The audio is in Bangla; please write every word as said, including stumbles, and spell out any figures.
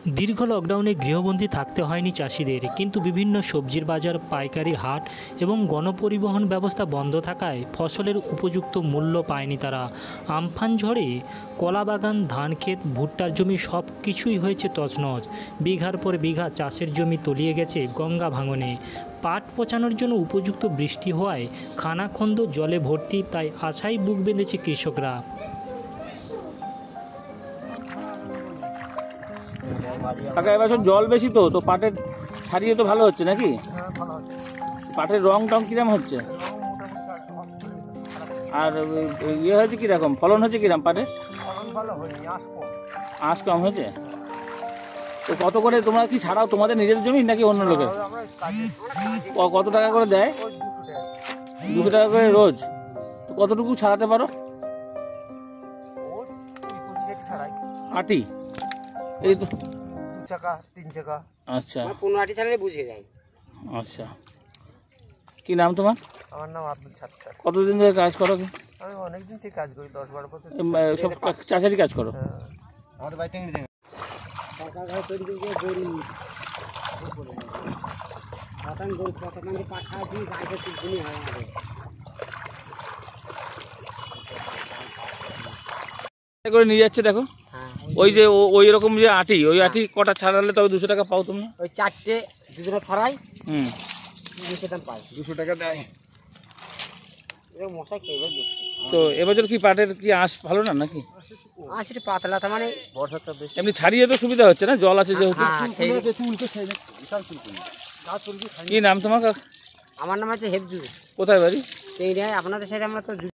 দীর্ঘ লকডাউনে গৃহবন্দী থাকতে হয়নি চাষিদের, কিন্তু বিভিন্ন সবজির বাজার, পাইকারি হাট এবং গণপরিবহন ব্যবস্থা বন্ধ থাকায় ফসলের উপযুক্ত মূল্য পায়নি তারা। আমফান ঝড়ে কলাবাগান, ধানক্ষেত, ভুট্টার জমি সব কিছুই হয়েছে তছনছ। বিঘার পর বিঘা চাষের জমি তলিয়ে গেছে গঙ্গা ভাঙনে। পাট পচানোর জন্য উপযুক্ত বৃষ্টি হওয়ায় খানাখন্দ জলে ভর্তি, তাই আশায় বুক বেঁধেছে কৃষকরা। কাকা এবছর জল বেশি তো তো পাটের ছাড়িয়ে তো ভালো হচ্ছে নাকি? পাটের রং টং কিরম হচ্ছে? আর ইয়ে হয়েছে কিরকম, ফলন হচ্ছে কিরম পাটের? আঁশ কম হয়েছে। তো কত করে তোমরা কি ছাড়াও, তোমাদের নিজের জমি নাকি অন্য লোকের? কত টাকা করে দেয়? দুশো টাকা করে রোজ। তো কতটুকু ছাড়াতে পারো? আটি এই তো আচ্ছা, পনেরো আটি ছাড়লে বুঝে যায়। আচ্ছা, কি নাম তোমার? আমার নাম আব্দুল সাত্তার। কতদিন ধরে কাজ করো? আমি অনেকদিন থেকে কাজ করি, দশ বারো বছর সব চাষারি কাজ করো? আমাদের বাড়িতে সরকার ঘরে তৈরি করে গরু পাঠান গরু পাঠান পাঠা দিয়ে গাড়িতে তুলবনি হয় আমাদের করে নিয়ে যাচ্ছে দেখো। ওই যে ওই রকম যে আটি, ওই আটি কটা ছাড়ালে তবে দুশো টাকা পাও তুমি? ওই চারটে দুজনে ছাড়াই হুম দুশো টাকা পাই। দুশো টাকা দেয় মশাই কেবে দিচ্ছে। তো এবছর কি পাটের কি আঁশ ভালো না নাকি? আঁশ একটু পাতলা, তার মানে বর্ষাটা বেশি, এমনি ছাড়িয়ে তো সুবিধা হচ্ছে না, জল আছে যেহেতু। কি নাম তোমার? আমার নাম হচ্ছে হেফজু। কোথায় বাড়ি? সেই আপনাদের সাথে আমরা তো